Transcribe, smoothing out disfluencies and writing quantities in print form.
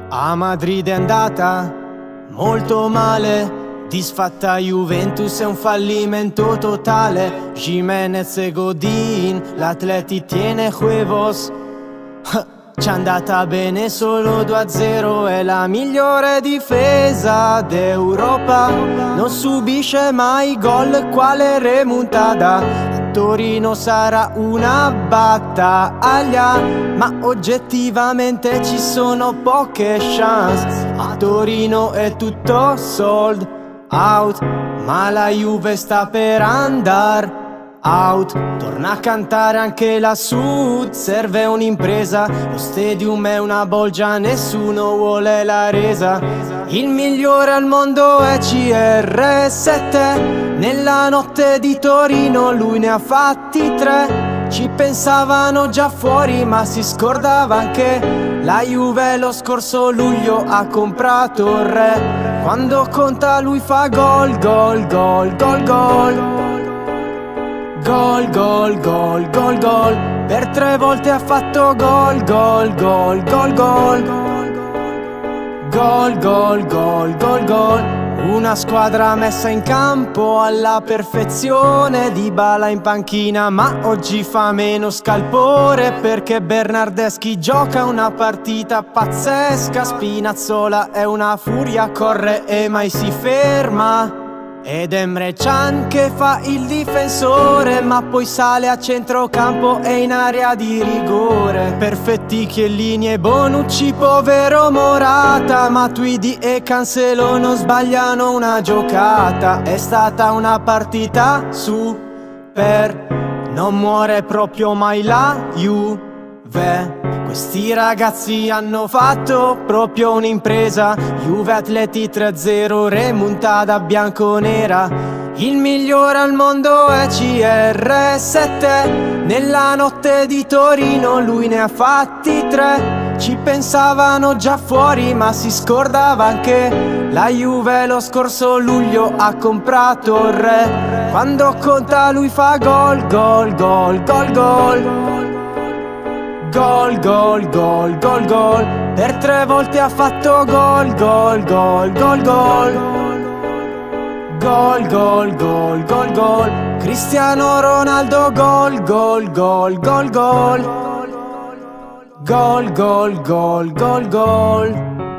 A Madrid è andata molto male, disfatta Juventus è un fallimento totale. Jimenez e Godin, l'Atleti tiene huevos. C'è andata bene solo 2-0, è la migliore difesa d'Europa. Non subisce mai gol, quale remontada. Torino sarà una battaglia, ma oggettivamente ci sono poche chance. A Torino è tutto sold out, ma la Juve sta per andare out. Torna a cantare anche lassù, serve un'impresa. Lo stadium è una bolgia, nessuno vuole la resa. Il migliore al mondo è CR7. Nella notte di Torino lui ne ha fatti 3. Ci pensavano già fuori, ma si scordava che la Juve lo scorso luglio ha comprato il re. Quando conta lui fa gol, gol, gol, gol, gol. Gol, gol, gol, gol, gol. Per 3 volte ha fatto gol, gol, gol, gol, gol. Gol, gol, gol, gol, gol. Una squadra messa in campo alla perfezione, Dybala in panchina, ma oggi fa meno scalpore perché Bernardeschi gioca una partita pazzesca. Spinazzola è una furia, corre e mai si ferma. Ed Emre Can che fa il difensore, ma poi sale a centrocampo e in area di rigore. Perfetti Chiellini e Bonucci, povero Morata, Matuidi e Cancelo non sbagliano una giocata. È stata una partita super, non muore proprio mai la Juve. Questi ragazzi hanno fatto proprio un'impresa. Juve Atleti 3-0, remontata bianconera. Il migliore al mondo è CR7. Nella notte di Torino lui ne ha fatti 3. Ci pensavano già fuori, ma si scordava che la Juve lo scorso luglio ha comprato il re. Quando conta lui fa gol, gol, gol, gol, gol. Gol, gol, gol, gol, gol. Per 3 volte ha fatto gol, gol, gol, gol, gol. Gol, gol, gol, gol, gol. Cristiano Ronaldo gol, gol, gol, gol, gol. Gol, gol, gol, gol, gol.